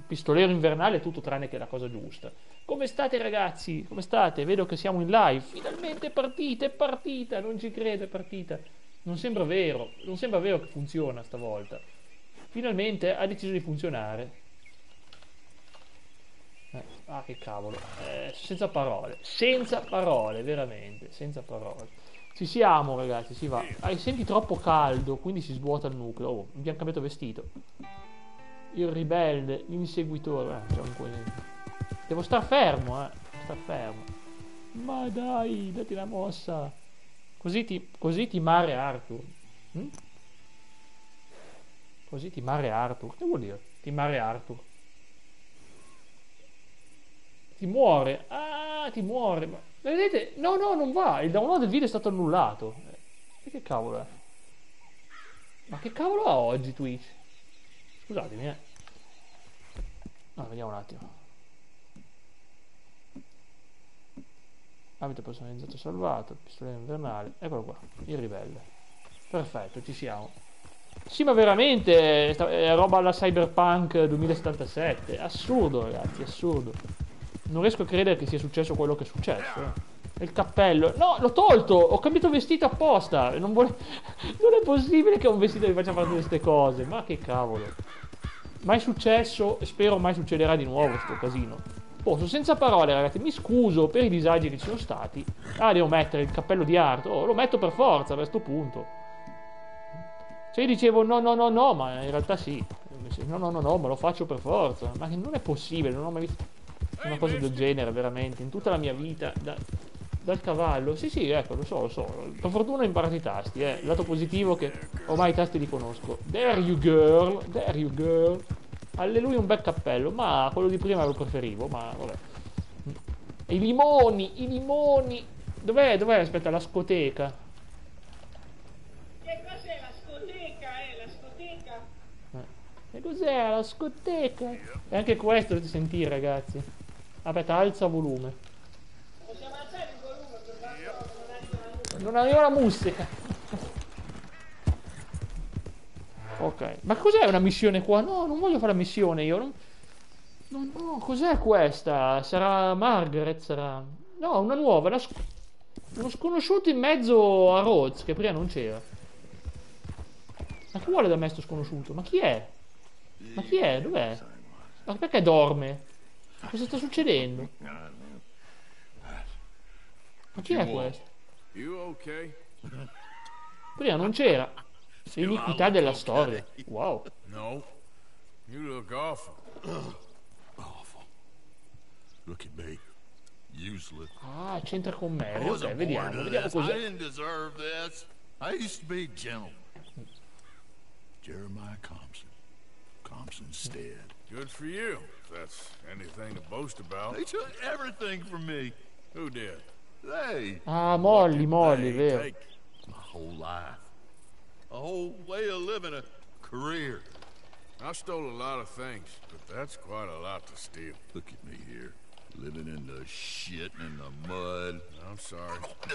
Pistolero invernale è tutto tranne che la cosa giusta. Come state ragazzi? Come state? Vedo che siamo in live. Finalmente è partita, non ci credo, è partita. Non sembra vero che funziona stavolta. Finalmente ha deciso di funzionare. Che cavolo. Senza parole, veramente, senza parole. Ci siamo ragazzi, si va. Senti troppo caldo, quindi si svuota il nucleo. Oh, abbiamo cambiato vestito. Il ribelle, l'inseguitore. Devo star fermo, star fermo. Ma dai, dati la mossa. Così ti mare Arthur. Così ti mare Arthur. Che vuol dire? Ti mare Arthur. Ti muore. Ti muore. Ma vedete? No, non va. Il download del video è stato annullato. Che cavolo è? Ma che cavolo ha oggi Twitch? Scusatemi, vediamo un attimo. Abito personalizzato salvato, pistolero invernale, eccolo qua, il ribelle. Perfetto, ci siamo. Sì, ma veramente è roba alla Cyberpunk 2077. Assurdo, ragazzi, assurdo. Non riesco a credere che sia successo quello che è successo. Il cappello. No, l'ho tolto, ho cambiato vestito apposta. Non è possibile che un vestito mi faccia fare tutte queste cose. Ma che cavolo. Mai successo e spero mai succederà di nuovo sto casino. Sono senza parole ragazzi, mi scuso per i disagi che ci sono stati. Devo mettere il cappello di Arthur. Lo metto per forza a questo punto. Cioè io dicevo no, ma in realtà sì. No, ma lo faccio per forza. Ma che non è possibile, non ho mai visto una cosa del genere veramente in tutta la mia vita. Dal cavallo. Sì, ecco, lo so. Per fortuna ho imparato i tasti, Il lato positivo è che ormai i tasti li conosco. There you girl. Alleluia, un bel cappello, ma quello di prima lo preferivo, ma vabbè. I limoni. Dov'è? Aspetta, la scoteca. Che cos'è la scoteca, la scoteca? E cos'è la scoteca? E anche questo dovete sentire, ragazzi. Aspetta, alza volume. Possiamo alzare il volume per farlo, non arriva la musica. Ok, ma cos'è una missione qua? No, non voglio fare la missione io. No, cos'è questa? Sarà Margaret? Sarà... No, una nuova. Uno sconosciuto in mezzo a Rhodes, che prima non c'era. Ma chi vuole da me sto sconosciuto? Ma chi è? Dov'è? Ma perché dorme? Cosa sta succedendo? Ma chi è questo? Prima non c'era. L'iniquità della storia. Wow. No. You look awful. Awful. Look at me. Useless. C'entra con me. I wasn't Ok, vediamo born to this. I cos'è. didn't deserve this. I used to be a gentleman. Jeremiah Compson Stead. Good for you, if that's anything to boast about. They took everything from me. Who did? They. Molly, vero. My whole life. A whole way of living, a career. I stole a lot of things, but that's quite a lot to steal. Look at me here, living in the shit and in the mud. I'm sorry.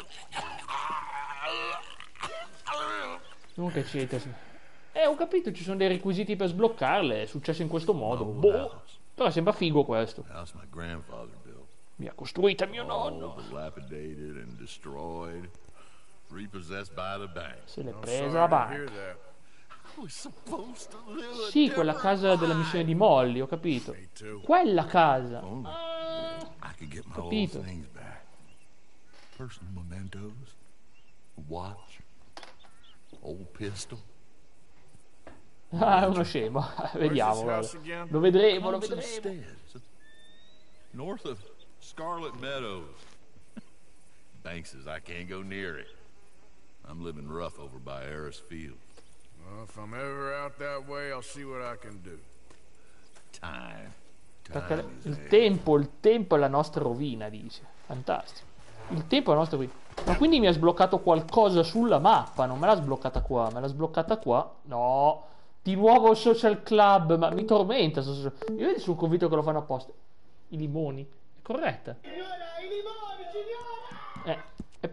Non che c'entra. Ho capito, ci sono dei requisiti per sbloccarle. È successo in questo modo. Però sembra figo questo. House my grandfather built. Mi ha costruita mio nonno. Dilapidated and destroyed. Repossessed by the bank. Se l'è I'm presa sorry la to hear banca. that. I was supposed to live a Sì, quella different casa della life. missione di Molly, ho capito. Me too. Quella casa. Only I could get my old Capito. things back. Personal mementos, a watch, old pistol. È uno scemo. Vediamo. Where's this Vabbè. house again? Lo vedremo. Thompson Stead, north of Scarlet Meadows. Bank says I can't go near it. I'm living rough over by Harris Field. Well, if I'm ever out that way, I'll see what I can do. Time. Perché Time is il tempo è la nostra rovina, dice. Fantastico. Il tempo è la nostra rovina. Ma quindi mi ha sbloccato qualcosa sulla mappa? Non me l'ha sbloccata qua, me l'ha sbloccata qua? No. Di nuovo il social club, ma mi tormenta. Io sono convinto che lo fanno apposta. I limoni. È corretta. Signora, i limoni, signora! È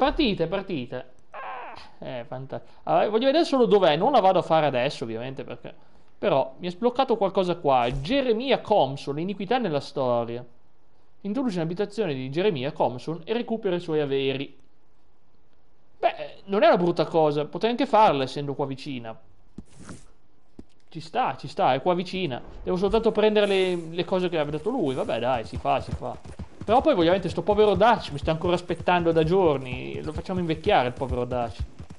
partita. Fantastico. Allora, voglio vedere solo dov'è. Non la vado a fare adesso, ovviamente, perché Però mi ha sbloccato qualcosa qua. Geremia Compson, l'iniquità nella storia. Introduce un'abitazione di Geremia Compson e recupera i suoi averi. Beh, non è una brutta cosa, potrei anche farla essendo qua vicina. Ci sta, è qua vicina. Devo soltanto prendere le cose che aveva dato lui. Vabbè, dai, si fa. Però poi, ovviamente, sto povero Dutch mi sta ancora aspettando da giorni. Lo facciamo invecchiare, il povero Dutch.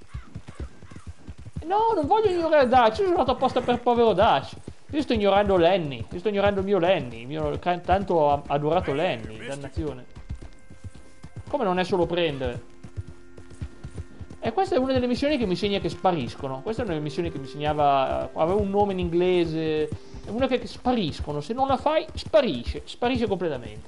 No, non voglio ignorare Dutch. Io sono andato apposta per il povero Dutch. Io sto ignorando Lenny. Io sto ignorando il mio Lenny. Il mio tanto adorato Lenny. Dannazione. Come non è solo prendere? E questa è una delle missioni che mi segna che spariscono. Questa è una delle missioni che mi segnava. Aveva un nome in inglese. È una che spariscono. Se non la fai, sparisce. Sparisce completamente.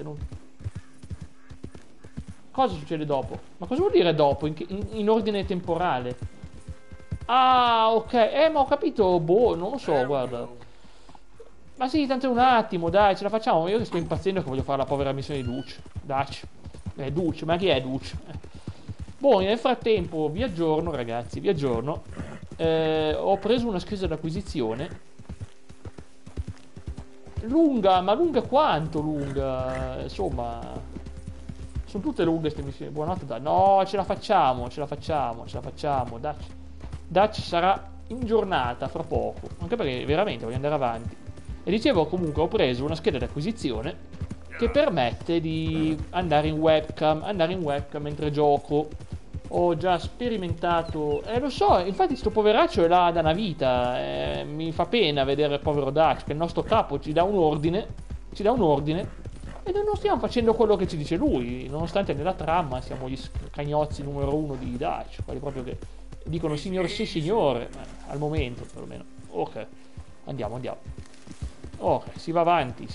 Cosa succede dopo? Ma cosa vuol dire dopo? In ordine temporale? Ah, ok. Ma ho capito. Boh, non lo so, guarda. Ma sì, tanto è un attimo, dai, ce la facciamo. Io che sto impazzendo che voglio fare la povera missione di Dutch. Dutch, ma chi è Dutch? Boh, nel frattempo vi aggiorno, ragazzi, vi aggiorno. Ho preso una scheda d'acquisizione. Lunga, ma lunga quanto lunga? Insomma, sono tutte lunghe queste missioni. Buonanotte, dai. No, ce la facciamo. Dutch sarà in giornata fra poco. Anche perché veramente voglio andare avanti. E dicevo, comunque, ho preso una scheda d'acquisizione che permette di andare in webcam mentre gioco. Ho già sperimentato, lo so, infatti sto poveraccio è là da una vita, mi fa pena vedere il povero Dutch, che il nostro capo ci dà un ordine e noi non stiamo facendo quello che ci dice lui, nonostante nella trama siamo gli cagnozzi numero uno di Dutch, quelli proprio che dicono signor sì signore, al momento perlomeno. Ok, andiamo. Ok, si va avanti.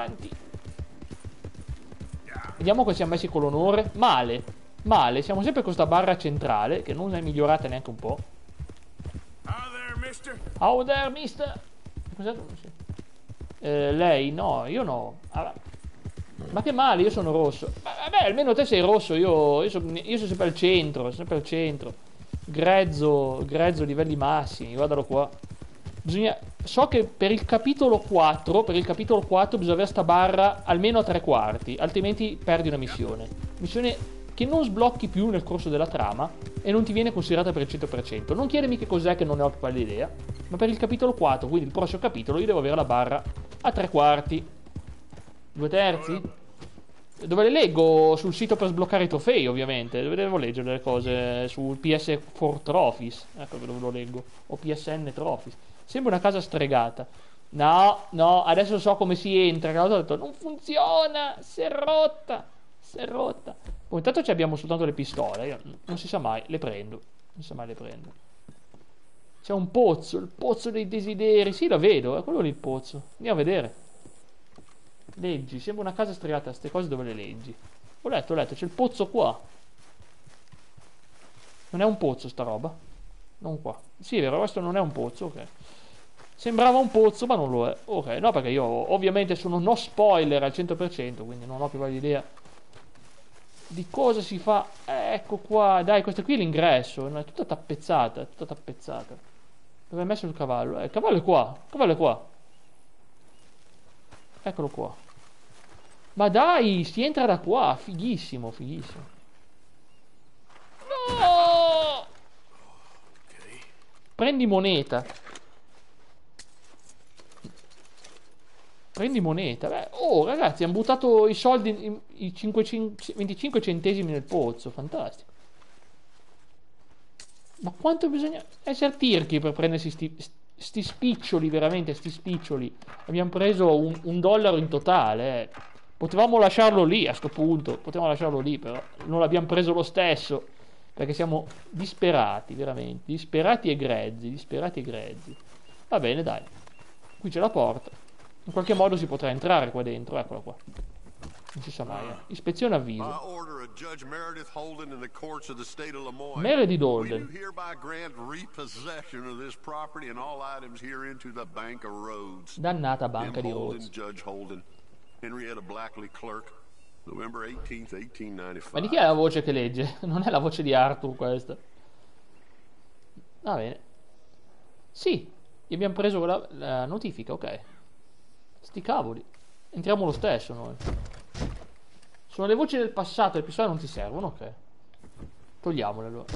Vediamo che siamo messi con l'onore. Male, siamo sempre con questa barra centrale che non è migliorata neanche un po'. How there, mister? Lei? No, io no. Ma che male, io sono rosso. Vabbè, almeno te sei rosso, io sono sempre al centro. Grezzo, livelli massimi, guardalo qua. So che per il capitolo 4 bisogna avere sta barra almeno a 3/4, altrimenti perdi una missione che non sblocchi più nel corso della trama e non ti viene considerata per il 100%. Non chiedemi che cos'è, che non ne ho più pallida idea, ma per il capitolo 4, quindi il prossimo capitolo, io devo avere la barra a 3/4. 2/3? Dove le leggo? Sul sito per sbloccare i trofei, ovviamente. Dove devo leggere le cose? Sul PS4 Trophies, ecco dove lo leggo, o PSN Trophies. Sembra una casa stregata. No, adesso so come si entra. Che l'altro ho detto, non funziona, si è rotta. Poi intanto ci abbiamo soltanto le pistole. Io, non si sa mai, le prendo. C'è un pozzo, il pozzo dei desideri. Sì, lo vedo, è quello lì il pozzo. Andiamo a vedere. Leggi, sembra una casa stregata. Queste cose dove le leggi? Ho letto, c'è il pozzo qua. Non è un pozzo sta roba? Non qua. Sì, è vero, questo non è un pozzo, ok. Sembrava un pozzo, ma non lo è. Ok, no, perché io ovviamente sono no spoiler al 100%, quindi non ho più idea di cosa si fa. Ecco qua, dai, questo qui è l'ingresso. È tutta tappezzata. Dove è messo il cavallo? Il cavallo è qua. Eccolo qua. Ma dai, si entra da qua. Fighissimo. No! Prendi moneta. Beh, ragazzi, hanno buttato i soldi, i 25 centesimi nel pozzo. Fantastico. Ma quanto bisogna essere tirchi per prendersi sti spiccioli, veramente, sti spiccioli. Abbiamo preso un dollaro in totale. Potevamo lasciarlo lì a sto punto. Però non l'abbiamo preso lo stesso. Perché siamo disperati, veramente. Disperati e grezzi. Va bene, dai. Qui c'è la porta. In qualche modo si potrà entrare qua dentro. Eccola qua. Non si sa mai. Ispezione avviso. Meredith Holden. Dannata banca di Rhodes. Ma di chi è la voce che legge? Non è la voce di Arthur questa. Va bene. Sì, E abbiamo preso la notifica, ok. Sti cavoli. Entriamo lo stesso noi. Sono le voci del passato, le pistole non ti servono, ok. Togliamole allora.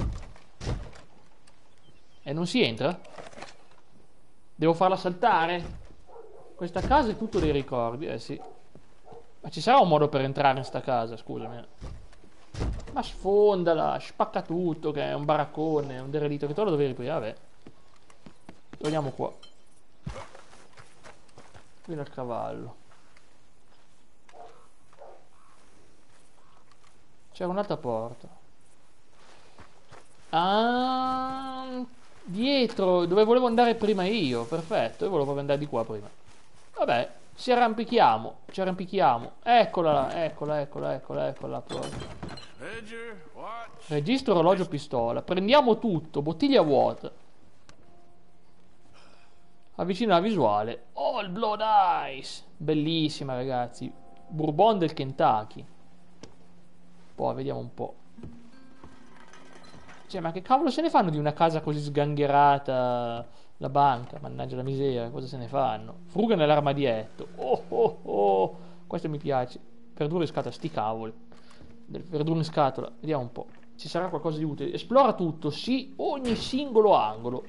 E non si entra? Devo farla saltare? Questa casa è tutto dei ricordi, sì. Ma ci sarà un modo per entrare in sta casa, scusami. Ma sfondala, spacca tutto, che è un baraccone, un derelitto, che tu lo dovevi riprendere, vabbè. Togliamo qua. Qui nel cavallo. C'era un'altra porta. Ah, dietro, dove volevo andare prima io. Perfetto, io volevo proprio andare di qua prima. Vabbè, ci arrampichiamo. Eccola, eccola la porta. Ledger, watch. Registro, orologio, pistola. Prendiamo tutto, bottiglia vuota. Avvicina la visuale. Oh, il Blood Ice. Bellissima, ragazzi. Bourbon del Kentucky. Poi vediamo un po'. Cioè, ma che cavolo se ne fanno di una casa così sgangherata? La banca, mannaggia la miseria, cosa se ne fanno? Fruga nell'armadietto. Oh oh oh. Questo mi piace. Verdure in scatola, sti cavoli. Verdure in scatola, vediamo un po'. Ci sarà qualcosa di utile. Esplora tutto, sì, ogni singolo angolo.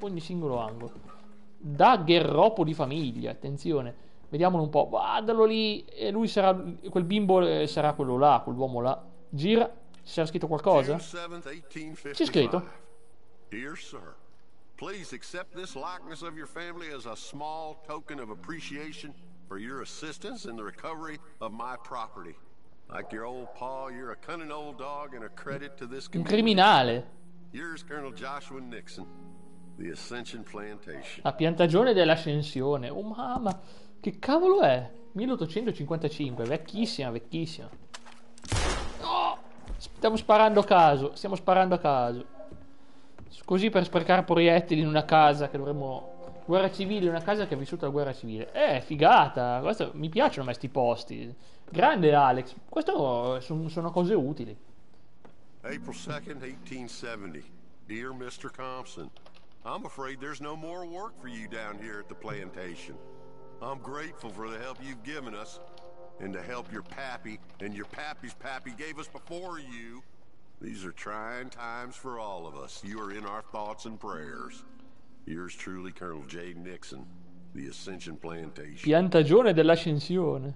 Daguerropo di famiglia, attenzione. Vediamolo un po'. Guardalo lì. E lui sarà, quel bimbo sarà quello là, quell'uomo là. Gira. Ci sarà scritto qualcosa? C'è scritto. Dear sir, please accept this likeness of your family as a small token of appreciation for your assistance in the recovery of my property. Like your old pa, you're a cunning old dog and a credit to this Un community. criminale. Here's Colonel Joshua Nixon, the Ascension Plantation. La piantagione dell'ascensione. Oh mamma, che cavolo è? 1855, vecchissima. No! Stiamo sparando a caso. Così per sprecare proiettili in una casa che dovremmo... Guerra civile, una casa che ha vissuto la guerra civile. Figata. Questo, mi piacciono questi posti. Grande Alex. Questo sono cose utili. April 2nd, 1870. Dear Mr. Thompson, I'm afraid there's no more work for you down here at the plantation. I'm grateful for the help you've given us, and the help your pappy and your pappy's pappy gave us before you. These are trying times for all of us. You are in our thoughts and prayers. Yours truly, Colonel J. Nixon, the Ascension Plantation. Piantagione dell'ascensione.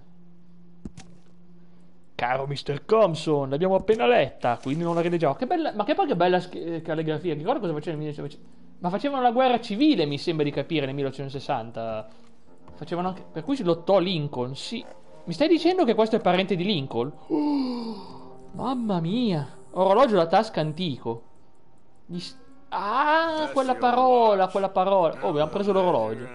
Caro Mr. Thompson, l'abbiamo appena letta, quindi non la rileggiamo. Che bella, ma che poi che bella calligrafia. Ricordo cosa facevano nel 1900. Ma facevano la guerra civile, mi sembra di capire, nel 1860. Facevano anche... Per cui si lottò Lincoln, sì. Mi stai dicendo che questo è parente di Lincoln? Oh, mamma mia. Orologio da tasca antico. Quella parola. Oh, abbiamo preso l'orologio.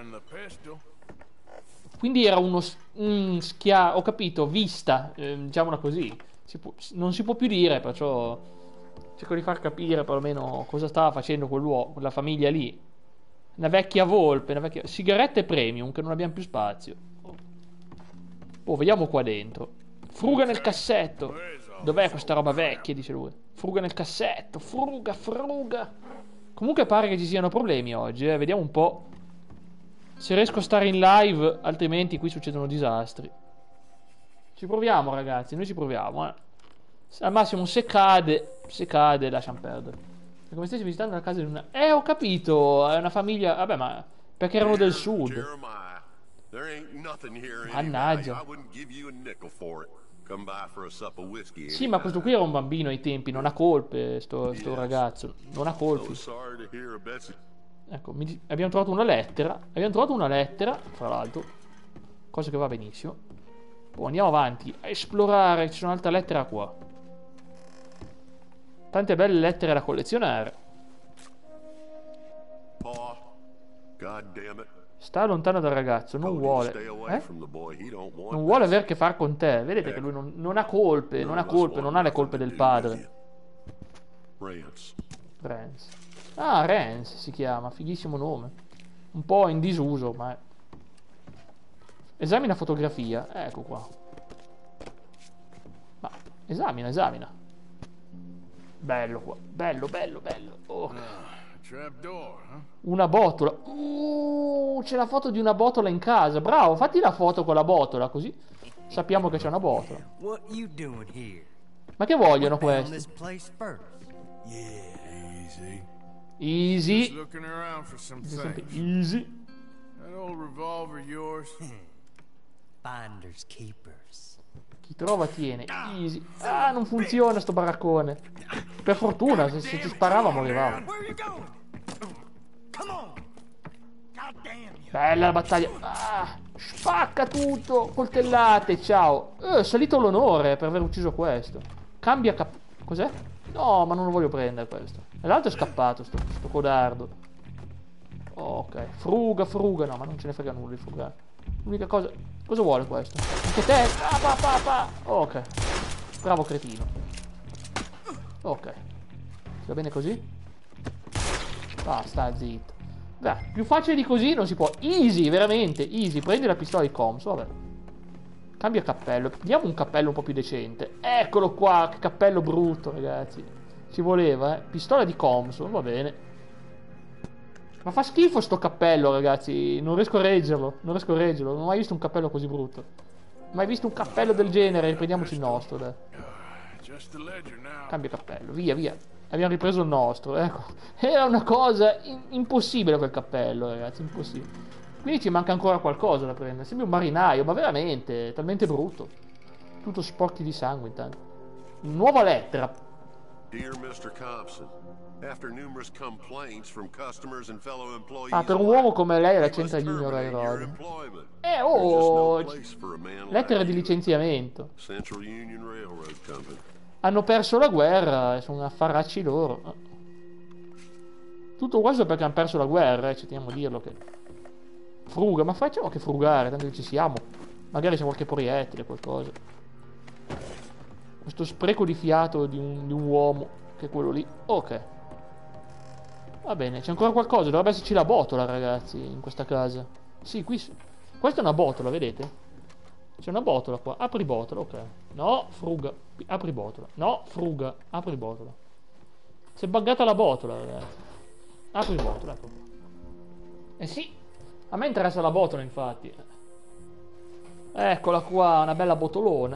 Quindi era uno schiavo, ho capito, vista, diciamola così. Non si può più dire, perciò cerco di far capire perlomeno cosa stava facendo quell'uomo, quella famiglia lì. Una vecchia volpe, sigarette premium, che non abbiamo più spazio. Oh, vediamo qua dentro. Fruga nel cassetto. Dov'è questa roba vecchia, dice lui. Fruga nel cassetto, fruga. Comunque pare che ci siano problemi oggi, Vediamo un po'. Se riesco a stare in live, altrimenti qui succedono disastri. Ci proviamo, ragazzi, noi ci proviamo, Al massimo se cade, lasciamo perdere. È come stessi visitando la casa di una... ho capito, è una famiglia... Vabbè, ma... Perché erano del sud. Mannaggia. Sì, ma questo qui era un bambino ai tempi, non ha colpe, sto ragazzo. Non ha colpi. Ecco, abbiamo trovato una lettera. Fra l'altro, cosa che va benissimo. Poi andiamo avanti a esplorare. Ci sono altre lettere qua. Tante belle lettere da collezionare. Sta lontano dal ragazzo, non vuole. Non vuole avere a che fare con te. Vedete che lui non ha colpe, non ha le colpe del padre. Rance. Ah, Rance si chiama, fighissimo nome. Un po' in disuso, ma... Esamina fotografia, ecco qua. Ma, esamina. Bello qua, bello. Oh. Trapdoor, huh? Una botola. C'è la foto di una botola in casa. Bravo, fatti la foto con la botola, così sappiamo che c'è una botola. What you doing here? Ma che vogliono Found questi? this place first. Easy. Easy. Just looking around for some Sempre things. easy. That old revolver of yours? Finders keepers. Chi trova tiene. Easy. Ah, non funziona sto baraccone. Per fortuna, se ci sparavamo arrivavamo. Where you going? Come on. God damn you. Bella la battaglia. Ah, spacca tutto. Coltellate, ciao. È salito l'onore per aver ucciso questo. Cambia Cos'è? No, ma non lo voglio prendere questo. E l'altro è scappato, sto codardo. Ok, fruga. No, ma non ce ne frega nulla di frugare. L'unica cosa... Cosa vuole questo? Anche te? Ok. Bravo cretino. Ok. Va bene così? Sta zitto. Beh, più facile di così non si può. Easy, veramente, easy. Prendi la pistola di Coms, vabbè. Cambia cappello. Diamo un cappello un po' più decente. Eccolo qua, che cappello brutto, ragazzi. Ci voleva, Pistola di Coms, va bene. Ma fa schifo sto cappello, ragazzi. Non riesco a reggerlo. Non ho mai visto un cappello così brutto. Mai visto un cappello del genere. Riprendiamoci il nostro, dai. Just a ledger now. Cambia cappello, via. Abbiamo ripreso il nostro, ecco. Era una cosa impossibile quel cappello, ragazzi, impossibile. Quindi ci manca ancora qualcosa da prendere. Sembra un marinaio, ma veramente, è talmente brutto. Tutto sporchi di sangue intanto. Nuova lettera. Dear Mr. Thompson, after numerous complaints from customers and fellow employees, Ah, per un uomo come lei è la we must Central Union terminate your Railroad. employment. Oh, There's just no place for a man lettera like di you. licenziamento. Central Union Railroad Company. Hanno perso la guerra, sono affaracci loro. Tutto questo perché hanno perso la guerra, ci teniamo a dirlo che... Fruga, ma facciamo che frugare, tanto che ci siamo. Magari c'è qualche proiettile, qualcosa. Questo spreco di fiato di un uomo, che è quello lì. Ok. Va bene, c'è ancora qualcosa, dovrebbe esserci la botola, ragazzi, in questa casa. Sì, qui... Questa è una botola, vedete? C'è una botola qua, apri botola, ok. No, fruga, apri botola. No, fruga, apri botola. Si è buggata la botola, ragazzi. Apri botola, ecco. Eh sì, a me interessa la botola, infatti. Eccola qua, una bella botolona.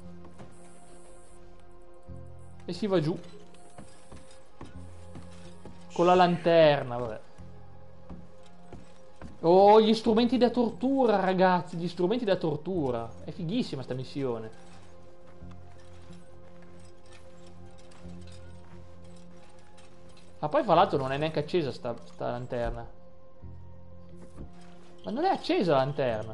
E si va giù. Con la lanterna, vabbè. Oh, gli strumenti da tortura, ragazzi, gli strumenti da tortura. È fighissima sta missione. Ma poi fra l'altro non è neanche accesa sta lanterna. Ma non è accesa la lanterna.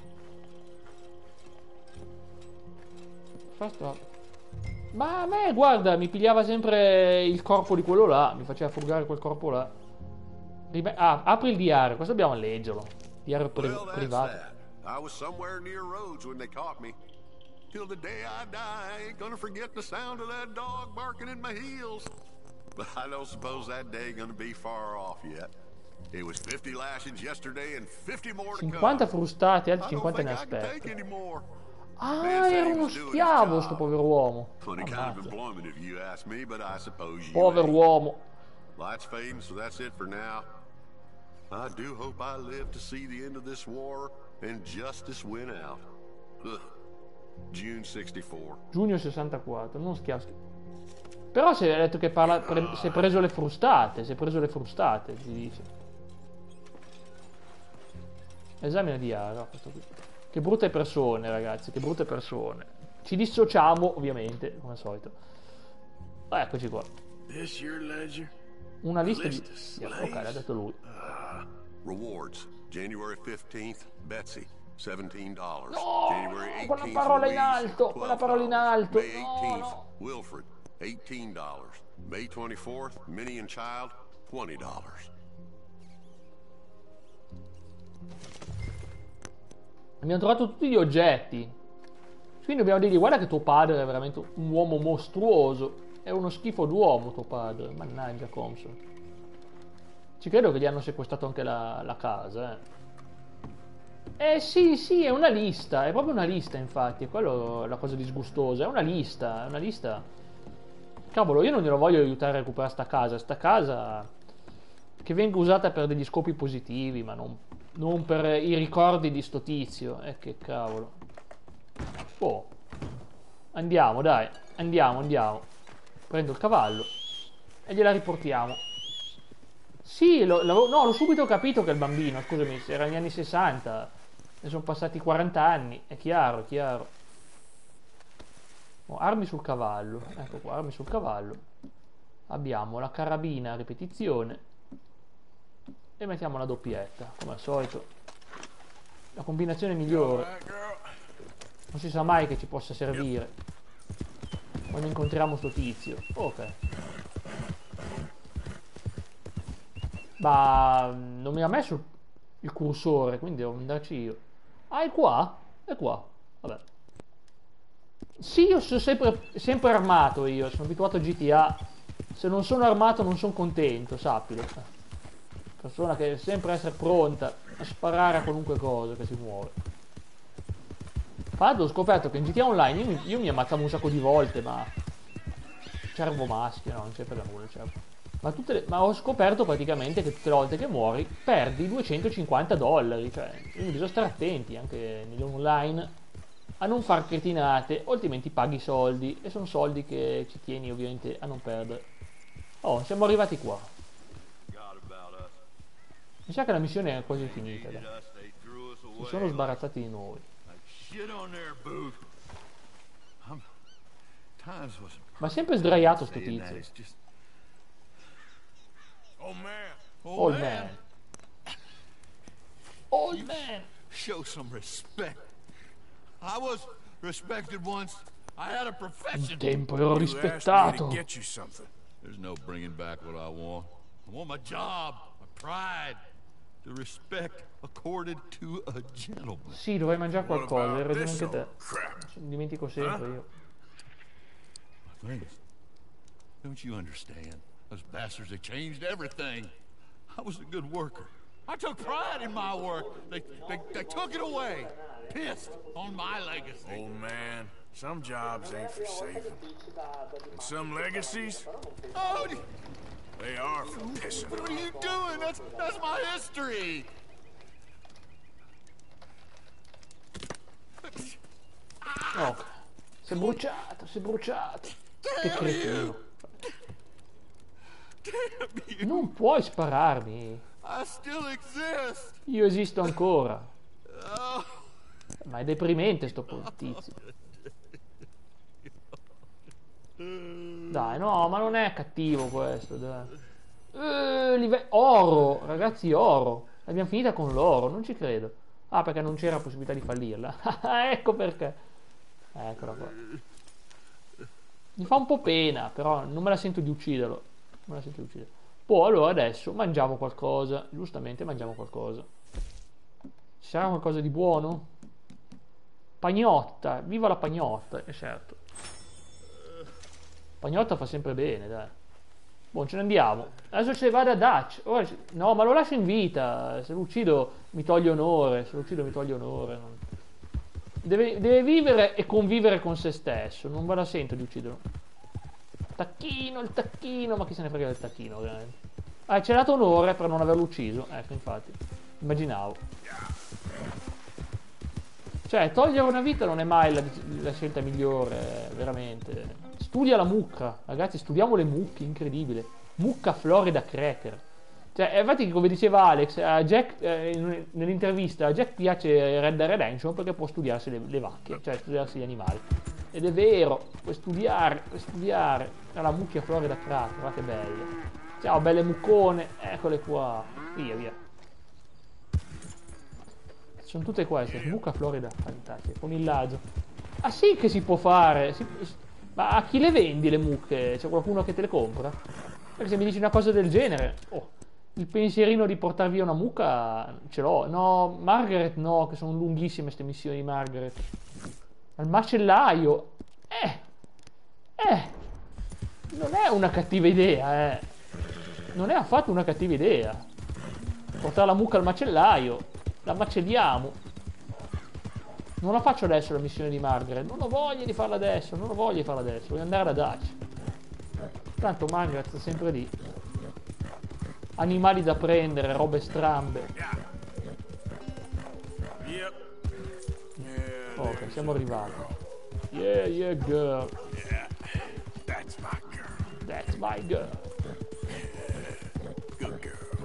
Ma a me, guarda, mi pigliava sempre il corpo di quello là. Mi faceva frugare quel corpo là. Apri il diario, questo dobbiamo leggerlo. Diario privato. That. I was somewhere near Rhodes when they caught me. Till the day I die, I ain't gonna forget the sound of that dog barking in my heels. But I don't suppose that day gonna be far off yet. It was 50 lashings yesterday and 50 more to 50 come. frustati, I altri don't 50 think ne I can take aspetta. any more. Ah, era uno schiavo sto povero uomo. Funny kind of Ammazza. employment if you ask me, but I suppose you Povero ain't. uomo. Lights fading, so that's it for now. I do hope I live to see the end of this war and justice win out. Ugh. June 64. Giugno 64, non schiavo. Però si è detto che si è preso le frustate, si dice. Esamina diario, questo qui. Che brutte persone, ragazzi, che brutte persone. Ci dissociamo, ovviamente, come al solito. Eccoci qua. This your ledger? Una lista di... List of Ok, l'ha detto lui. Rewards. January 15th, Betsy, $17. No, January quella 18th, parola in Louise, alto, quella parola in alto. May 18th, No. Wilfred, $18. May 24th, Minnie and Child, $20. Abbiamo trovato tutti gli oggetti. Quindi dobbiamo dirgli: guarda che tuo padre è veramente un uomo mostruoso. È uno schifo d'uomo tuo padre. Mannaggia Compson. Ci credo che gli hanno sequestrato anche la casa, sì, è una lista. È proprio una lista, infatti. È quello la cosa disgustosa. È una lista. Cavolo, io non glielo voglio aiutare a recuperare sta casa. Sta casa che venga usata per degli scopi positivi, ma non per i ricordi di sto tizio. Che cavolo. Oh. Andiamo, dai. Andiamo. Prendo il cavallo e gliela riportiamo. Sì, l'ho subito capito che è il bambino. Scusami, se era negli anni 60. Ne sono passati 40 anni. È chiaro. Oh, armi sul cavallo. Ecco qua, armi sul cavallo. Abbiamo la carabina a ripetizione. E mettiamo la doppietta, come al solito. La combinazione migliore. Non si sa mai che ci possa servire quando incontriamo sto tizio. Ok. Ma non mi ha messo il cursore, quindi devo andarci io. Ah, è qua? È qua. Vabbè. Sì, io sono sempre armato io. Sono abituato a GTA. Se non sono armato non sono contento, sappilo. Persona che deve sempre essere pronta a sparare a qualunque cosa che si muove. Infatti ho scoperto che in GTA Online io mi ammazzavo un sacco di volte, ma cervo maschio, no, non c'è per nulla, cervo. Ma ho scoperto praticamente che tutte le volte che muori perdi $250, cioè, quindi bisogna stare attenti anche nell'online a non far cretinate, o altrimenti paghi soldi, e sono soldi che ci tieni ovviamente a non perdere. Oh, siamo arrivati qua. Mi sa che la missione è quasi finita, dai. Si sono sbarazzati di noi. Ma sempre sdraiato sto tizio. Old man. Show some respect. I was respected once. I had a profession. Un tempo ero rispettato. There's no bringing back what I want. I want my job, my pride, the respect accorded to a gentleman. Sì, dovrei mangiare qualcosa, hai ragione anche te. Dimentico sempre io. Things. Don't you understand? Those bastards, they changed everything. I was a good worker. I took pride in my work. They took it away. Pissed on my legacy. Old man, some jobs ain't for saving. And some legacies, Oh, they are for pissing. what are you doing? That's my history. Oh, si è bruciato. Che cretino. Non puoi spararmi. I still exist. Io esisto ancora. Oh. Ma è deprimente sto tizio. Dai, no, ma non è cattivo questo, dai. Oro, ragazzi, oro. L'abbiamo finita con l'oro, non ci credo. Ah, perché non c'era possibilità di fallirla. Ecco perché. Eccola qua. Mi fa un po' pena, però non me la sento di ucciderlo. Non me la sento di ucciderlo. Poi allora adesso mangiamo qualcosa. Giustamente mangiamo qualcosa. Ci sarà qualcosa di buono? Pagnotta, viva la pagnotta, certo. Pagnotta fa sempre bene, dai. Buon, ce ne andiamo. Adesso ce ne vado a Dutch. No, ma lo lascio in vita. Se lo uccido mi toglie onore. Deve vivere e convivere con se stesso. Non me la sento di ucciderlo. Il tacchino. Ma chi se ne frega del tacchino, ovviamente. Ci ha dato onore per non averlo ucciso. Ecco, infatti. Immaginavo. Cioè, togliere una vita non è mai la scelta migliore, veramente. Studia la mucca, ragazzi, studiamo le mucche, incredibile. Mucca Florida Cracker. Cioè, infatti, come diceva Alex, a Jack, nell'intervista, a Jack piace Red Dead Redemption perché può studiarsi le vacche, cioè studiarsi gli animali. Ed è vero, puoi studiare la mucchia Florida Cracker, guarda che belle. Ciao, belle muccone, eccole qua. Via. Sono tutte queste, mucca Florida, fantastico, conillaggio. Ah sì che si può fare, ma a chi le vendi le mucche? C'è qualcuno che te le compra? Perché se mi dici una cosa del genere, il pensierino di portar via una mucca ce l'ho. No, Margaret no, che sono lunghissime queste missioni di Margaret. Al macellaio, non è una cattiva idea, non è affatto una cattiva idea. Portare la mucca al macellaio. La macelliamo. Non la faccio adesso la missione di Margaret. Non ho voglia di farla adesso. Voglio andare da Dutch. Tanto Margaret è sempre lì. animali da prendere, robe strambe. Yep. Yeah, Ok, siamo arrivati. Yeah, yeah, girl. yeah. That's my girl. That's my girl. Good girl.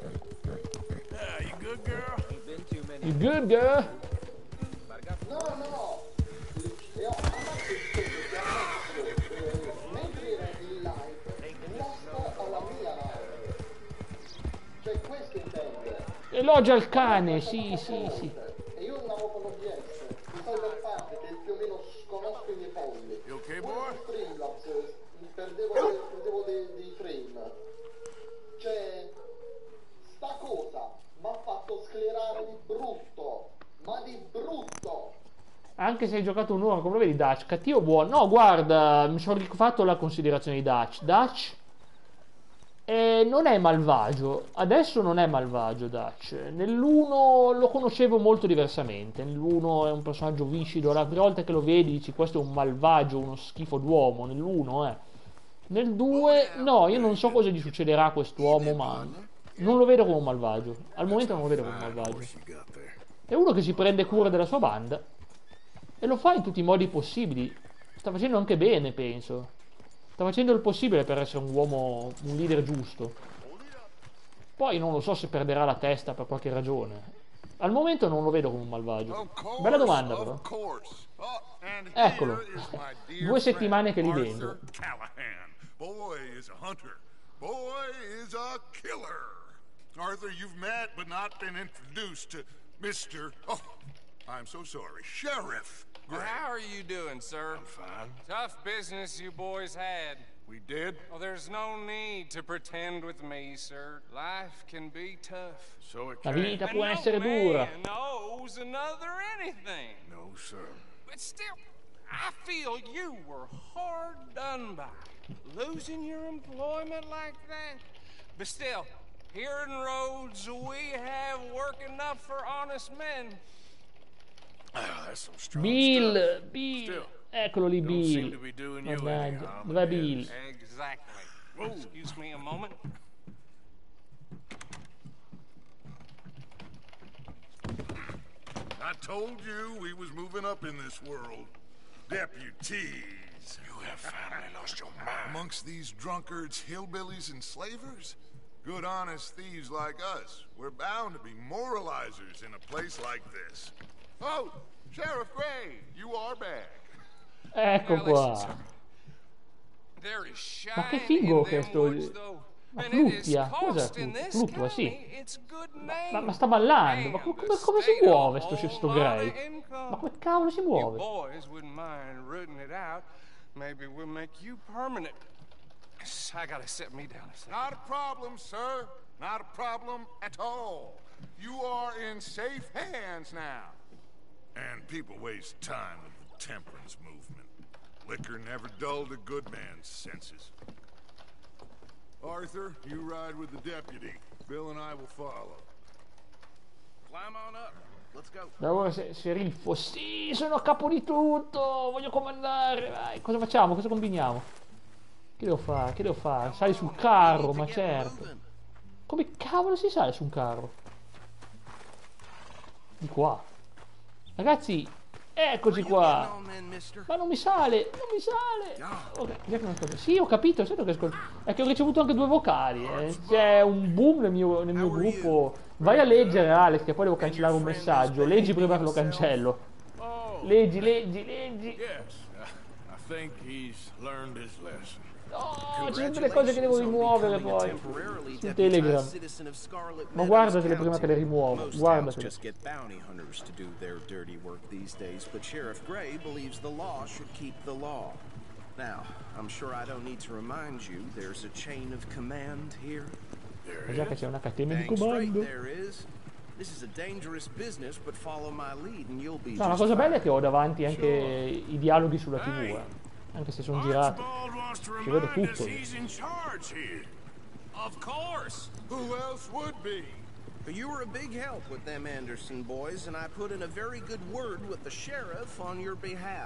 You good girl? You good, girl? No, no, e ho ammazzato che ha messo, mentre era in live, posto alla mia live. Cioè questo intende. Elogia il cane, sì, sì, sì. E io non avevo con l'OBS, mi sono per parte che più o meno conosco i miei polli. You okay, Pure boy? su Streamlabs perdevo dei frame. Cioè, sta cosa mi ha fatto sclerare di brutto, ma di brutto. Anche se hai giocato un'ora, come lo vedi Dutch? Cattivo o buono? No, guarda, mi sono rifatto la considerazione di Dutch. Dutch non è malvagio. Adesso non è malvagio Dutch. Nell'1 lo conoscevo molto diversamente. Nell'1 è un personaggio viscido. La prima volta che lo vedi dici questo è un malvagio, uno schifo d'uomo. Nell'1 Nel 2 no, io non so cosa gli succederà a quest'uomo, ma non lo vedo come un malvagio. Al momento non lo vedo come un malvagio. È uno che si prende cura della sua banda e lo fa in tutti i modi possibili. Sta facendo anche bene, penso. Sta facendo il possibile per essere un uomo, un leader giusto. Poi non lo so se perderà la testa per qualche ragione. Al momento non lo vedo come un malvagio. Bella domanda però. Eccolo. 2 settimane che li vendo. Boy is a hunter. Boy is a killer. Arthur, you've met but not been introduced to Mr. Oh, I'm so sorry, Sheriff Gray. How are you doing, sir? I'm fine. Tough business you boys had. We did? Well, there's no need to pretend with me, sir. Life can be tough. So it La can. vita And può no essere dura. man knows another anything. No, sir. But still, I feel you were hard done by. Losing your employment like that. But still, here in Rhodes, we have work enough for honest men. Ah, that's some strong Bill, stuff. Bill. Still, Eccolo lì don't seem Bill. to be doing you any Mannaggia. harm, Dov'è I Bill? guess. Exactly. Excuse me a moment. I told you we was moving up in this world. Deputies. You have finally lost your mind. Amongst these drunkards, hillbillies, and slavers? Good honest thieves like us. We're bound to be moralizers in a place like this. Oh, Sheriff Gray, you are back. Ecco Now listen, sir. qua. There is Ma che shine figo in che them sto... woods, though. Ma And it is fluttia, cos'è cost in this fluttua, sì. county its good name. Ma sta ballando, ma And come si the muove state sto of Gray? all income. Ma come cavolo si You muove? boys wouldn't mind rooting it out. Maybe we'll make you permanent. I gotta sit me down a second. Not a problem, sir. Not a problem at all. You are in safe hands now. And people waste time with the temperance movement. Liquor never dulled a good man's senses. Arthur, you ride with the deputy. Bill and I will follow. Climb on up. Let's go. Da ora sceriffo, sì, sono a capo di tutto, voglio comandare, vai, cosa facciamo, cosa combiniamo? Che devo fare, che devo fare? Sali sul carro, ma certo. Come cavolo si sale su un carro? Di qua. Ragazzi, eccoci qua. Ma non mi sale, non mi sale. Ok, già che non ascolto. Sì, ho capito, certo che ascolto. È che ho ricevuto anche 2 vocali. C'è un boom nel mio gruppo. Vai a leggere, Alex, che poi devo cancellare un messaggio. Leggi prima che lo cancello. Leggi, leggi, leggi. Yes, I think he's learned his lesson. No, ci sono delle cose che devo rimuovere poi su Telegram. Ma guarda se le prima te le rimuovo. Guarda just get bounty hunters to do their dirty work these days, but Sheriff Gray believes the law should keep the law. Now, I'm sure I don't need to remind you there's a chain of command here. Già che c'è una catena di Dang straight comando. there is. This is a dangerous business, but follow my lead and you'll be No, la just cosa bella è fine. che ho davanti anche i dialoghi sulla TV, anche se sono girati. Archibald wants to Ci vedo remind us tutto. he's in charge here. Of course. Who else would be? But you were a big help with them Anderson boys, and I put in a very good word with the sheriff on your behalf.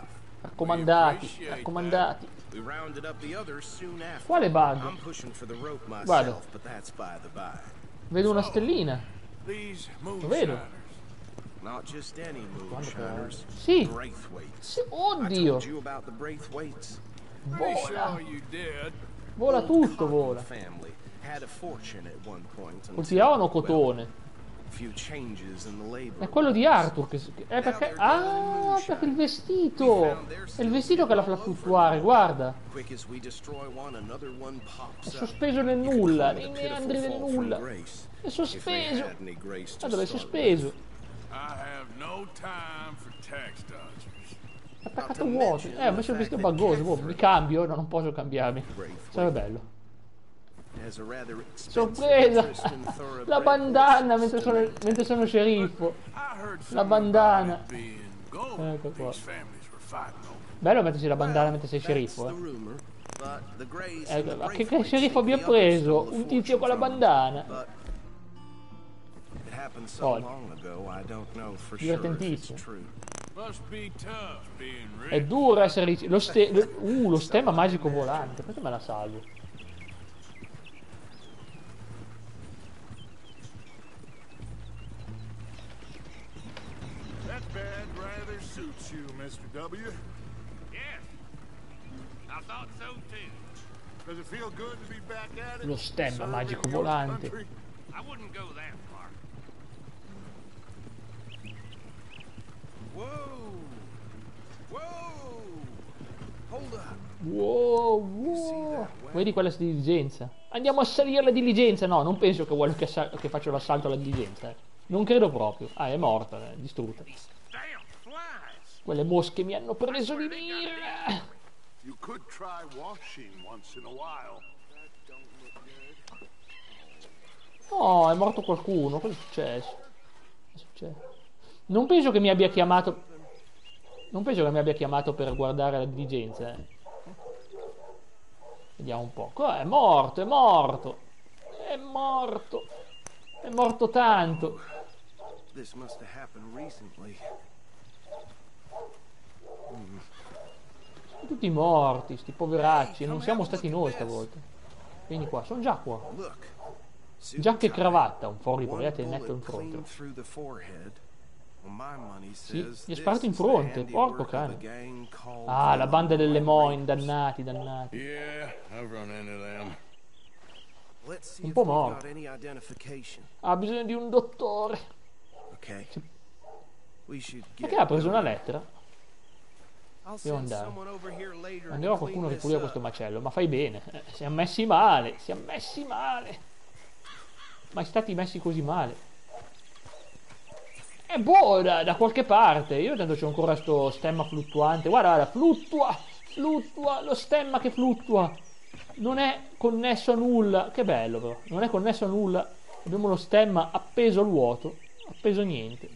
Raccomandati, raccomandati. We rounded up the others soon after. Quale bug? I'm pushing for the rope Guarda. myself, but that's by the by. Vedo una stellina. These Lo vedo. moonshiners. Not just any moonshiners. Sì. Braithwaites. Sì, I oddio. told you about the Braithwaites. Pretty Vola. sure you did. Vola tutto, vola. Family had a fortune at one point. Coltivavano cotone. Few changes in the labor. È quello di Arthur che è perché perché il vestito è il vestito che la fa fluttuare, guarda, Quick as we destroy one, another one pops è up. sospeso nel nulla, nei meandri del nulla, è sospeso. Ma dove è sospeso? I have no time for tax dodgers. È attaccato vuoto. Ho messo il vestito buggoso, boh, mi cambio, no, non posso cambiarmi, sarebbe bello. Has a rather expensive Sorpresa, interest in thoroughbred la bandana mentre sono sceriffo, I heard la something bandana. about it being gold Ecco qua. these families were fighting over. Bello mettersi la bandana mentre sei That's sceriffo, the rumor, but the Greys and Ecco, the ma che Braithwaites sceriffo think abbia the others preso? stole the Un tizio con la fortune from bandana. them, but it happened so Oh. long ago, I don't know for sure if it's Divertentissimo. true. Must be tough being È rich. duro essere ricci. Lo stemma magico volante. Perché me la salvo? That bad rather suits you, Mr. W. Yes, I thought so too. Does it feel good to be back at it? Lo stemma Serving magico your volante. country? I wouldn't go that far. Whoa! Whoa! Hold up. Wow. Vedi quella diligenza? Andiamo a salire la diligenza. No, non penso che vuole che faccia l'assalto alla diligenza. Non credo proprio. Ah, è morta, è distrutta. Damn flies! Quelle mosche mi hanno preso di mira. You could try washing once in a while. No, è morto qualcuno. Cosa è successo? Cosa è successo? Non penso che mi abbia chiamato. Non penso che mi abbia chiamato per guardare la diligenza. Vediamo un po'. È morto, è morto. È morto. È morto tanto. This must have happened recently. Sono tutti morti, sti poveracci. Non siamo stati noi stavolta. Vieni qua, sono già qua. Look. Giacca e cravatta, un po' One ripogliate netto in bullet fronte. clean through the forehead. Well, my money Sì, says gli ha this sparato in is the fronte, handiwork porco of cane. a gang called Ah, la banda the delle Moin, Raiders. dannati, dannati. Yeah, I've run into them. Let's see Un if po' we've morto. got any identification. Ha bisogno di un dottore. Okay. We should get Perché ha preso una going. lettera? I'll Devo send andare. someone over here later Manderò to qualcuno che clean pulire this questo up. macello. Ma fai bene. Siamo messi male. Siamo messi male. Mai stati messi così male. E boh, da qualche parte. Io tanto c'ho ancora sto stemma fluttuante. Guarda, guarda, fluttua. Fluttua. Lo stemma che fluttua. Non è connesso a nulla. Che bello però. Non è connesso a nulla. Abbiamo lo stemma appeso al vuoto. Appeso a niente.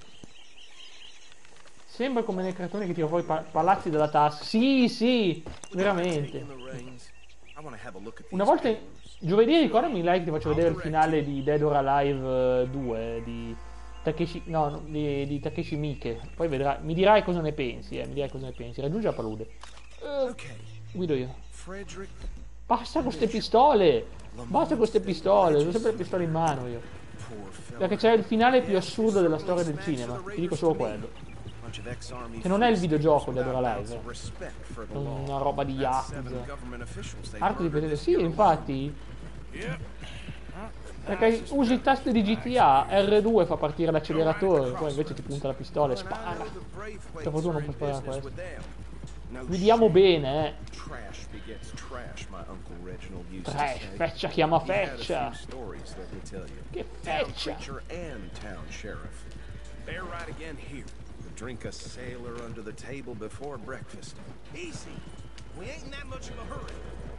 Sembra come nei cartoni che tira fuori palazzi dalla tasca. Sì, sì, veramente. In the reins. I want to have a look at Una these volta, papers. giovedì ricordami like, ti faccio vedere il finale di Dead or Alive 2 di Takeshi, no, di Takeshi Miike. Poi vedrai, mi dirai cosa ne pensi, mi dirai cosa ne pensi. Raggiungi la palude. Okay. Guido io. Frederick. Basta con ste pistole. Basta con ste pistole. Ho sempre le pistole in mano io. Poor fella. Perché c'è il finale più assurdo della storia del cinema. Ti dico solo quello. Bunch of ex-army Che non è il freaks videogioco without Dead or ounce Alive. of respect for the È law. una roba di That's Yakuza. 7 government officials they Arte di murdered vedere, this sì, year infatti. Yep. Perché usi i tasti di GTA, R2 fa partire l'acceleratore, poi invece ti punta la pistola e spara. Per fortuna non può sparare questo. Guidiamo bene, Trash begets trash, my uncle Reginald used to Trash, say. feccia chiama He had a feccia. few stories, let me tell you. Che Town feccia. preacher and town sheriff. They're right again here. Drink a sailor under the table before breakfast. Easy. We ain't in that much of a hurry.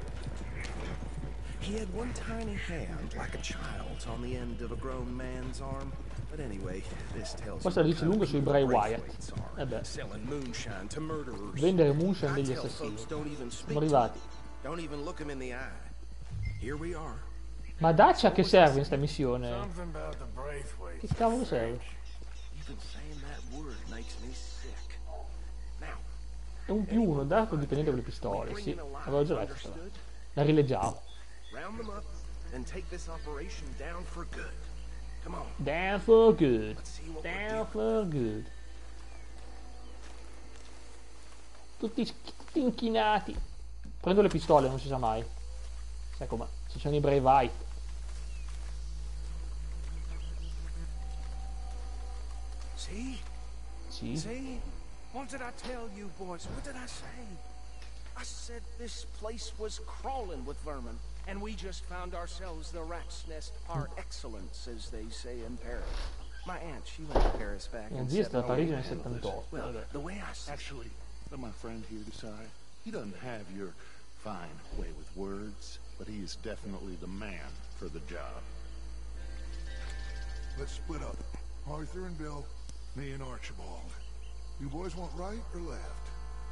He had one tiny hand, like a child's, on the end of a grown man's arm. But anyway, this tells Questo la you dice what lungo kind sui of Bray people Wyatt. Braithwaites are. Beh. Selling moonshine to murderers. Vendere moonshine I degli tell assassini. folks, don't even speak Siamo to arrivati. them. Don't even look them in the eye. Here we are. Ma dacci a che serve in sta missione? Something about the Braithwaites. Che cavolo serve? Even saying that word makes me sick. Now, È un più uno, d'arco dipendente con le pistole, sì. Avevo già letto questa. La rileggiamo. Round them up and take this operation down for good. Come on. Down for good. Down for good. Tutti inchinati. Prendo le pistole, non si sa mai. Sai com'è? Ci sono i Brave White. See? Sì. See? What did I tell you, boys? What did I say? I said this place was crawling with vermin, and we just found ourselves the rat's nest par excellence, as they say in Paris. My aunt, she went to Paris back Mia in zia è stata a Parigi nel 78. 78. Well, Vabbè. the way I see Actually, let my friend here decide. He doesn't have your fine way with words, but he is definitely the man for the job. Let's split up. Arthur and Bill, me and Archibald. You boys want right or left?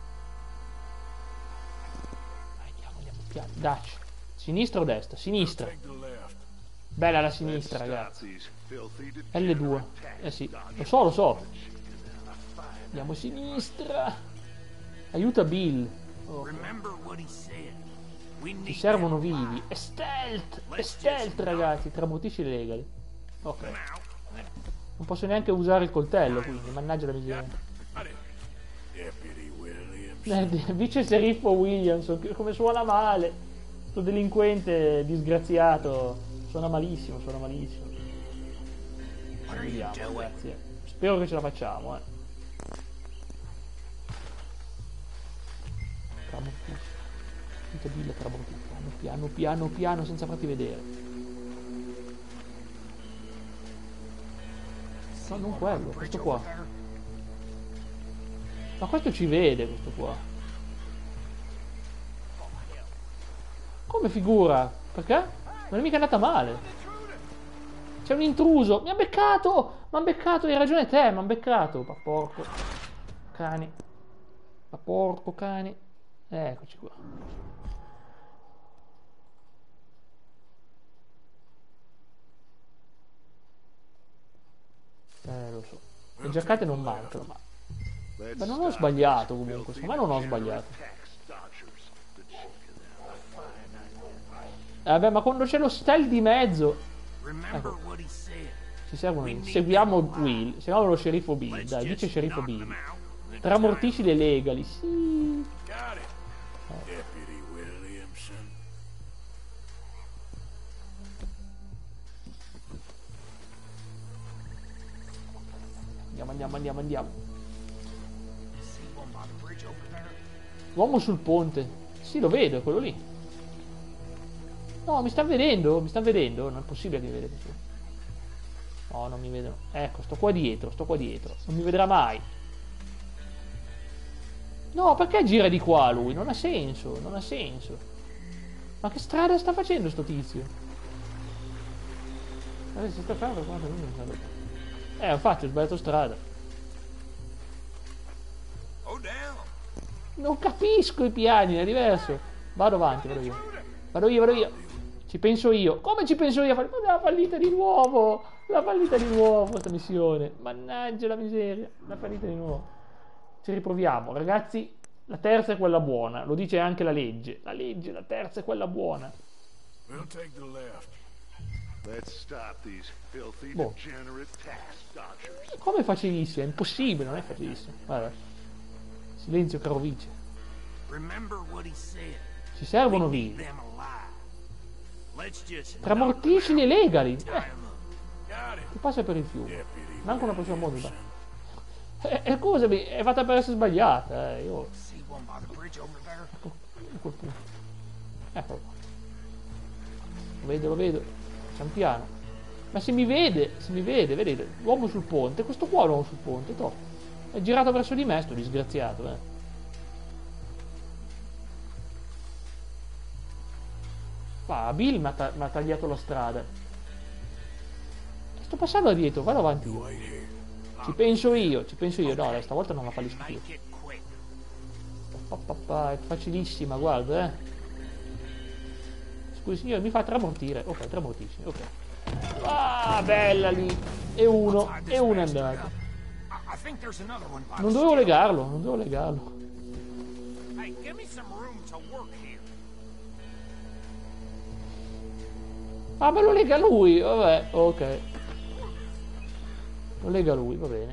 Andiamo piano. Dacci. Sinistra o destra? Sinistra. Take the left. Bella la sinistra, ragazzi. L2. Eh sì, lo so. Andiamo a sinistra. Aiuta Bill. Oh. Remember what he said. We Ci need servono them alive. vivi. È stealth, ragazzi. Tramutisci le legali. Ok. Non posso neanche usare il coltello, quindi. Mannaggia la miseria. Deputy Williams. Vice sceriffo Williamson. Come suona male. Sto delinquente disgraziato. Suona malissimo. Vediamo, ragazzi. Spero che ce la facciamo, Tramutisci. Aiuta Bill a tramutisci. Piano, senza farti vedere. No, non quello, questo qua. Ma questo ci vede, questo qua. Come figura? Perché? Non è mica andata male. C'è un intruso. Mi ha beccato! Hai ragione te, mi ha beccato. Ma porco cane. Eccoci qua. Lo so. Le giaccate non mancano, ma non ho sbagliato comunque. Secondo me non ho sbagliato. Vabbè, ma quando c'è lo stealth di mezzo. Remember what he said. Ci servono. Seguiamo Will. Seguiamo lo sceriffo Bill. Dai, vice sceriffo Bill. Tramortisci le legali. Sì. Got it. Deputy Williamson. Andiamo. L'uomo sul ponte. Sì, lo vedo, è quello lì. No, mi sta vedendo. Non è possibile che mi veda questo. No, non mi vedono. Ecco, sto qua dietro. Non mi vedrà mai. No, perché gira di qua lui? Non ha senso. Ma che strada sta facendo sto tizio? Si sta facendo quanto lui non sa. Infatti ho sbagliato strada. Oh, down. Non capisco i piani, è diverso. Vado avanti, vado io. Ci penso io. Come ci penso io? Ma l'ha fallita di nuovo questa missione. Mannaggia la miseria. L'ha fallita di nuovo. Ci riproviamo, ragazzi. La terza è quella buona. Lo dice anche la legge. La terza è quella buona. We'll take the left. Let's stop these filthy, Boh. degenerate tax dodgers. Come è facilissimo? È impossibile, non è facilissimo. Guarda. Silenzio, caro vice. Remember what he said. Ci servono We need vivi. them alive. Let's just Tramortisci le legali. Got it. Ti passa per il fiume. Deputy Manco una prossima moda. Williamson. Scusami, è fatta per essere sbagliata. Io. see one by the bridge over there. Ecco il punto. Eccolo qua. Lo vedo. Pian piano. Ma se mi vede, vedete, l'uomo sul ponte, questo qua è l'uomo sul ponte, toh. È girato verso di me, sto disgraziato, Bill mi ha tagliato la strada. Sto passando da dietro, vado avanti io. Ci penso io. No, dai, stavolta non la fallisco più. Make it quick. È facilissima, guarda, Scusi signore, mi fa tramortire. Ok, tramortisci, ok. Bella lì. E uno è andato. I think there's another one by Non the dovevo scale. legarlo. Hey, give me some room to work here. Ah, ma lo lega lui, vabbè, ok. Lo lega lui, va bene.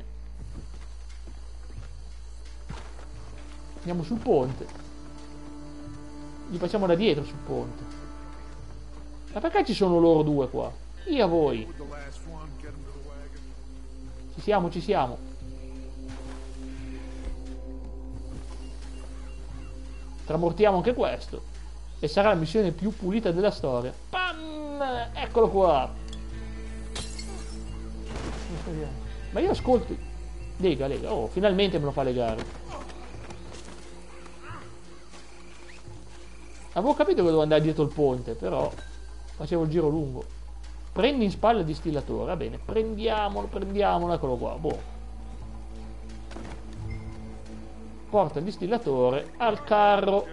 Andiamo sul ponte. Gli facciamo da dietro sul ponte. Ma perché ci sono loro due qua? Io a voi. Ci siamo, ci siamo. Tramortiamo anche questo. E sarà la missione più pulita della storia. Pam! Eccolo qua. Ma io ascolto. Lega, lega. Oh, finalmente me lo fa legare. Avevo capito che dovevo andare dietro il ponte, però facevo il giro lungo. Prendi in spalla il distillatore. Va bene, prendiamolo, prendiamolo. Eccolo qua. Boh. Porta il distillatore al carro.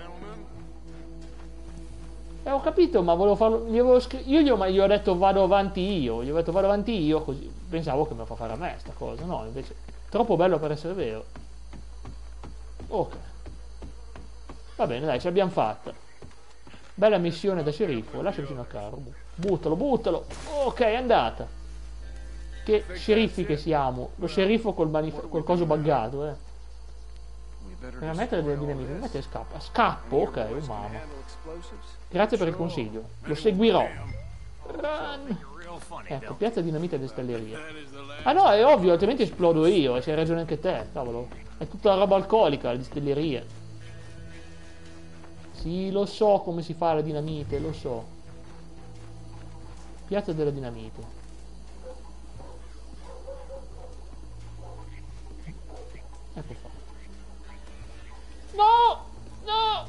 Ho capito, ma volevo farlo. Gli ho detto vado avanti io. Gli ho detto vado avanti io, così pensavo che me lo fa fare a me sta cosa. No, invece troppo bello per essere vero. Ok. Va bene, dai, ce l'abbiamo fatta. Bella missione da sceriffo. Lascia vicino al carro. Buttalo, buttalo. Ok, è andata. Che sceriffi che siamo. Lo sceriffo col coso buggato, Per mettere delle dinamite, non mette scappa. Scappo, ok, oh mamma. Grazie per il consiglio. Lo seguirò. Run. Ecco, piazza dinamite e destelleria. Ah no, è ovvio, altrimenti esplodo io. E c'hai ragione anche te, cavolo. È tutta la roba alcolica, la distilleria. Sì, lo so come si fa la dinamite, lo so. Piazza della dinamite. Ecco fatto. No! No!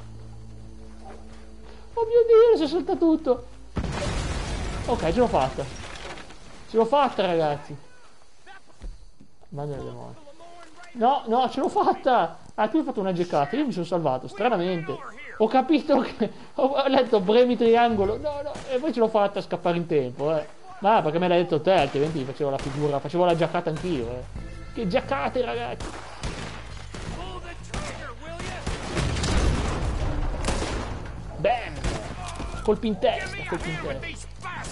Oh mio Dio, si è saltato tutto. Ok, ce l'ho fatta. Ce l'ho fatta, ragazzi. Madre del demonio. No, no, ce l'ho fatta. Ah, tu hai fatto una geccata. Io mi sono salvato, stranamente. Ho capito che... Ho letto premi triangolo. No, no. E poi ce l'ho fatta a scappare in tempo, Ma perché me l'hai detto te, altrimenti facevo la figura. Facevo la giaccata anch'io, Che giaccate, ragazzi. Bam! Colpi in testa, colpi in testa.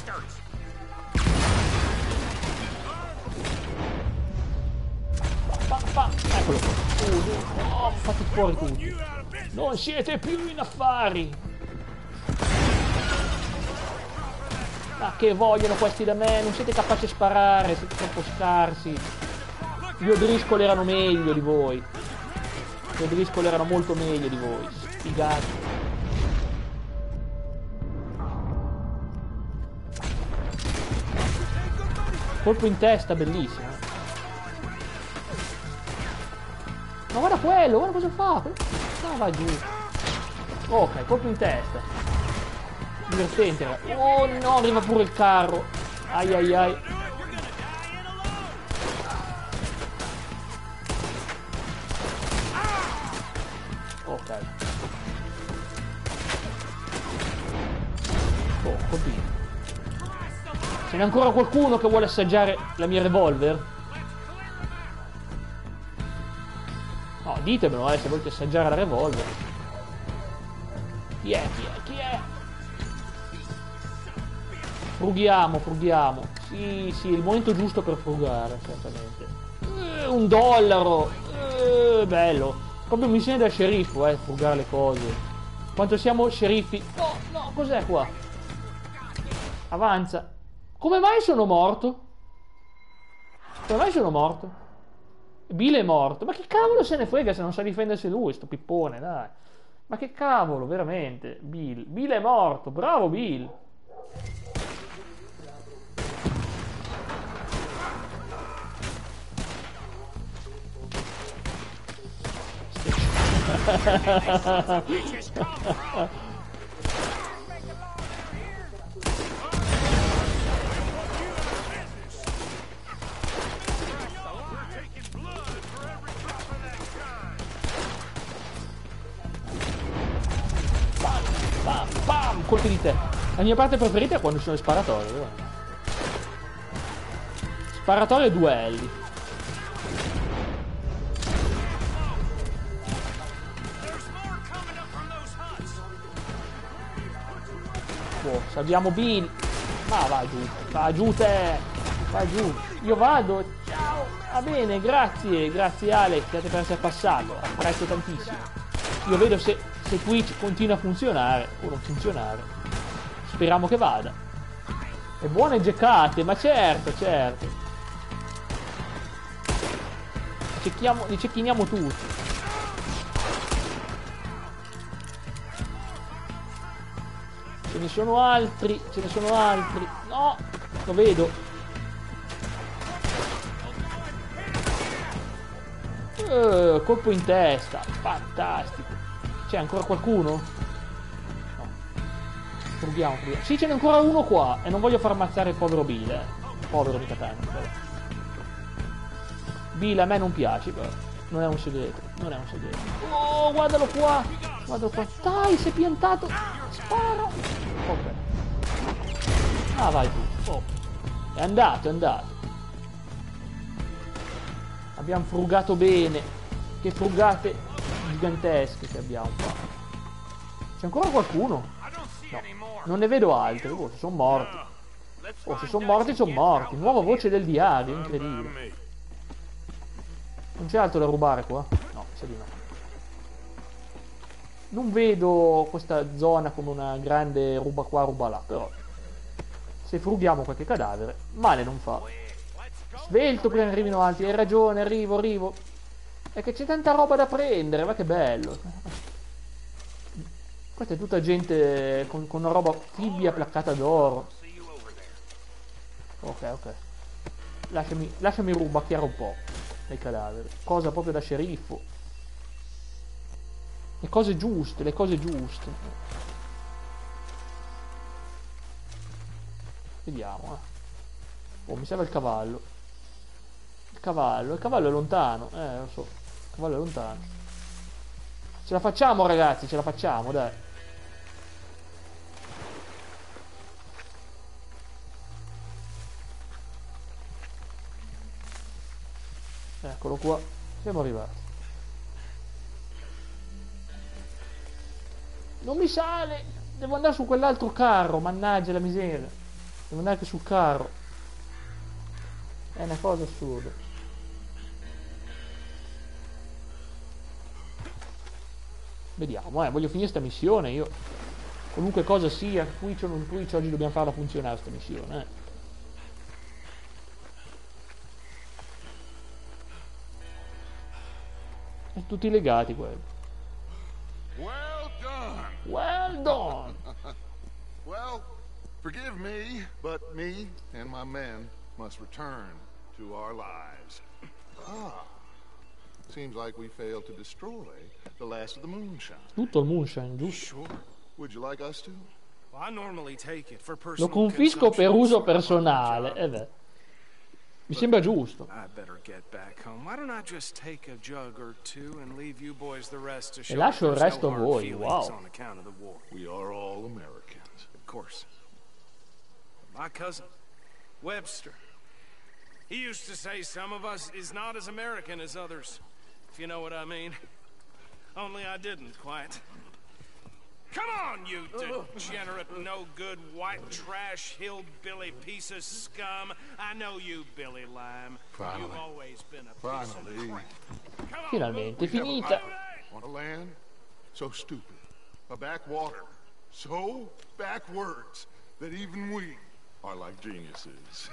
Eccolo qua. Oh, fate fuori tutti. Non siete più in affari. Ma che vogliono questi da me? Non siete capaci a sparare, siete troppo scarsi. Gli O'Driscoll erano meglio di voi. Gli O'Driscoll erano molto meglio di voi. Sfigati. Colpo in testa, bellissimo. Ma guarda quello, guarda cosa fa. No, va giù. Ok, colpo in testa. Divertente. Oh no, arriva pure il carro. Ai ai ai. Ok. Oh, colpito. Ce n'è ancora qualcuno che vuole assaggiare la mia revolver? No, ditemelo, se volete assaggiare la revolver. Chi è? Chi è? Chi è? Frughiamo, frughiamo. Sì, sì, è il momento giusto per frugare, certamente. $1. Bello. Proprio missione da sceriffo, frugare le cose. Quanto siamo sceriffi. No, no, cos'è qua? Avanza. Come mai sono morto? Come mai sono morto? Bill è morto. Ma che cavolo se ne frega se non sa difendersi lui, sto pippone, dai. Ma che cavolo, veramente. Bill. Bill è morto. Bravo, Bill. Bam, colpi di te. La mia parte preferita è quando ci sono le sparatorie. Sparatorie e duelli. Wow, salviamo Bill. Ma va giù te. Va giù. Io vado. Ciao. Va bene, grazie. Grazie Alex, grazie per essere passato. Apprezzo tantissimo. Io vedo se Twitch continua a funzionare o non funzionare. Speriamo che vada. E buone giocate, ma certo, certo. Li cecchiniamo tutti. Ce ne sono altri, No, lo vedo. Colpo in testa, fantastico. C'è ancora qualcuno? No. Frughiamo. Sì, ce n'è ancora uno qua. E non voglio far ammazzare il povero Bill, Povero di katana. Bill a me non piace, però. Non è un segreto. Oh, guardalo qua. Dai, si è piantato. Spara. Ok. Ah, vai tu. Oh. È andato. Abbiamo frugato bene. Che frugate gigantesche che abbiamo qua. C'è ancora qualcuno? No. Non ne vedo altri. Oh, se sono morti. Se sono morti. Nuova voce del diario. Incredibile. Non c'è altro da rubare qua? No, sa di no. Non vedo questa zona come una grande ruba qua, ruba là, però se frughiamo qualche cadavere, male non fa. Svelto prima arrivino altri, hai ragione, arrivo. È che c'è tanta roba da prendere, ma che bello. Questa è tutta gente con una roba fibbia placcata d'oro. Ok. Lasciami rubacchiare un po' dei cadaveri. Cosa proprio da sceriffo. Le cose giuste. Vediamo, Oh, mi serve il cavallo. Il cavallo è lontano. Lo so. Il cavallo è lontano. Ce la facciamo, ragazzi, dai. Eccolo qua. Siamo arrivati. Non mi sale! Devo andare su quell'altro carro, mannaggia la miseria. Devo andare anche sul carro. È una cosa assurda. Vediamo, voglio finire sta missione, io. Qualunque cosa sia, Twitch o non Twitch, oggi dobbiamo farla funzionare sta missione, E tutti legati quelli. Well done! Well, forgive me, but me and my men must return to our lives. Seems like we failed to destroy the last of the moonshine. Tutto il moonshine, giusto? Sure. Would you like us to? Well, I normally take it for Lo confisco per uso personale, Mi sembra giusto. E lascio il resto a voi, wow. We are all Americans. Of course. My cousin, Webster, he used to say some of us is not as American as others, if you know what I mean. Only I didn't quite. Come on, you degenerate, no-good, white trash, hillbilly piece of scum. I know you, Billy Lime. Finally. You've always been a piece of crap. Come on, Finalmente, finita. On a land so stupid, a backwater so backwards that even we are like geniuses.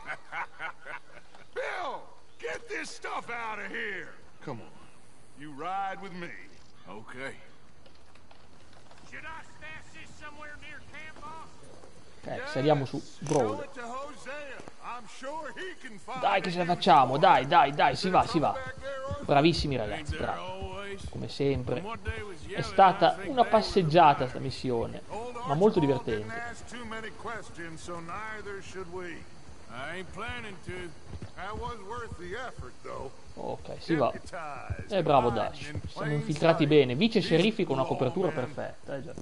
Bill, get this stuff out of here. Come on, you ride with me. Okay. Should I stash this somewhere near camp, boss? Saliamo su Brawl. Show it to Hosea. I'm sure he can find Dai che ce la facciamo, dai, si va. Bravissimi ragazzi, bravi. Come sempre. È stata una passeggiata sta missione, ma molto divertente. Ok, si va. Bravo Dash. Siamo infiltrati bene. Vice sceriffi con una copertura perfetta. Già.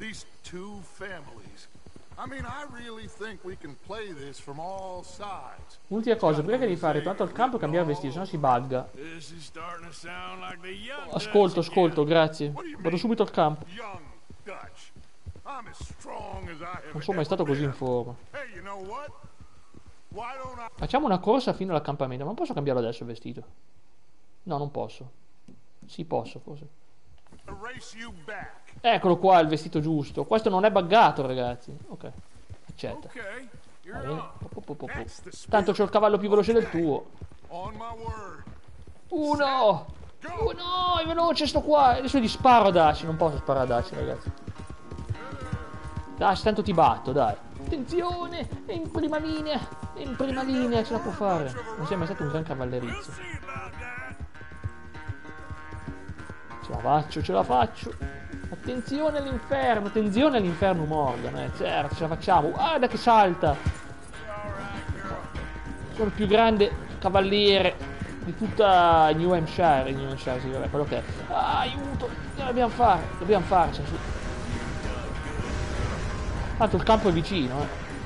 Ultima cosa, prima di fare tanto al campo e cambiare vestito, sennò si bugga. Ascolto, grazie. Vado subito al campo. I'm as strong as Non sono mai stato così in forma. Hey, you know what? Why don't I... Facciamo una corsa fino all'accampamento. Ma non posso cambiarlo adesso il vestito? No, non posso. Sì, posso, forse. Erase you back? Eccolo qua, il vestito giusto. Questo non è buggato, ragazzi. Ok, accetta. Okay, Va you're bene. on. That's the spirit. Tanto c'ho il cavallo più veloce del tuo. On my word. Uno! È veloce sto qua. Adesso gli sparo a Daci. Non posso sparare a Daci, ragazzi. Daci, tanto ti batto, dai. Attenzione! È in prima linea. È in prima linea, ce la può fare. Non sei mai stato un gran cavallerizzo. Ce la faccio. Attenzione all'inferno Morgan, certo, ce la facciamo. Guarda che salta. Sono il più grande cavaliere di tutta New Hampshire, sì, vabbè, quello che è. Aiuto, ce la dobbiamo fare. Tanto il campo è vicino,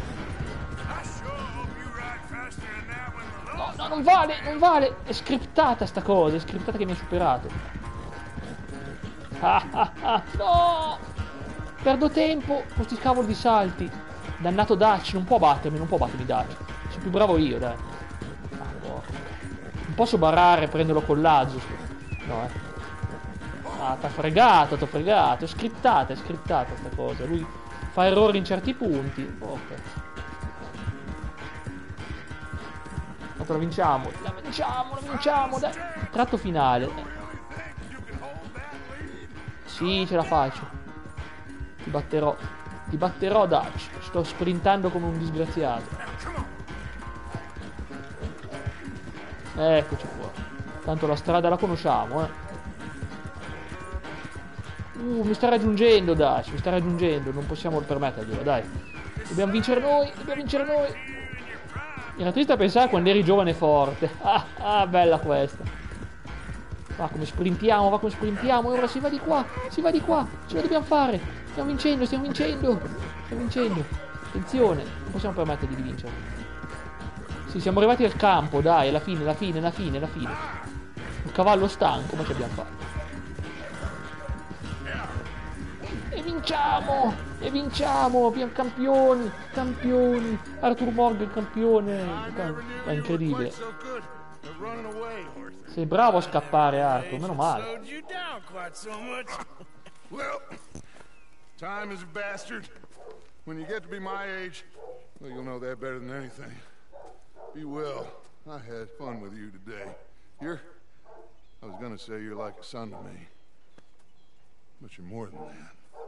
No, non vale. È scriptata sta cosa, è scriptata che mi ha superato. No! Perdo tempo con questi cavoli di salti. Dannato Dutch, non può battermi Dutch. Sono più bravo io, dai. Non posso barrare e prenderlo con l'azzo. No, t'ha fregato. È scriptata sta cosa. Lui fa errori in certi punti. Ok. Tanto la vinciamo, dai. Il tratto finale. Sì, ce la faccio. Ti batterò, Dutch. Sto sprintando come un disgraziato. Eccoci qua. Tanto la strada la conosciamo, mi sta raggiungendo, Dutch. Non possiamo permetterglielo, dai. Dobbiamo vincere noi. Era triste a pensare quando eri giovane e forte. Bella questa. Va come sprintiamo, e ora si va di qua, ce la dobbiamo fare, stiamo vincendo, attenzione, non possiamo permettergli di vincere. Sì, siamo arrivati al campo, dai, alla fine, il cavallo stanco, ma ce l'abbiamo fatta. E vinciamo, abbiamo campioni, Arthur Morgan campione, è incredibile. Sei bravo a scappare, Arthur, meno male. Well, time is a bastard. When you get to be my age, well, you'll know that better than anything. Be well. I had fun with you today. I was gonna say you're like a son to me. But you're more than that.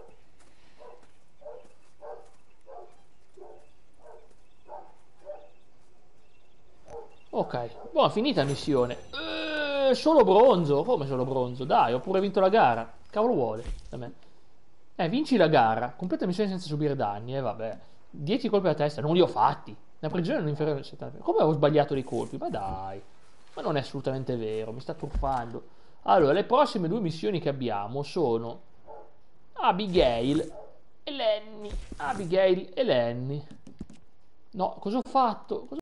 Ok, buona, finita la missione. Solo bronzo? Come solo bronzo? Dai, ho pure vinto la gara. Cavolo vuole da me? Vinci la gara. Completa la missione senza subire danni. Vabbè. 10 colpi alla testa, non li ho fatti. La prigione non inferiore al 70%. Come avevo sbagliato dei colpi? Ma dai. Ma non è assolutamente vero, mi sta truffando. Allora, le prossime 2 missioni che abbiamo sono Abigail e Lenny. No, cosa ho fatto?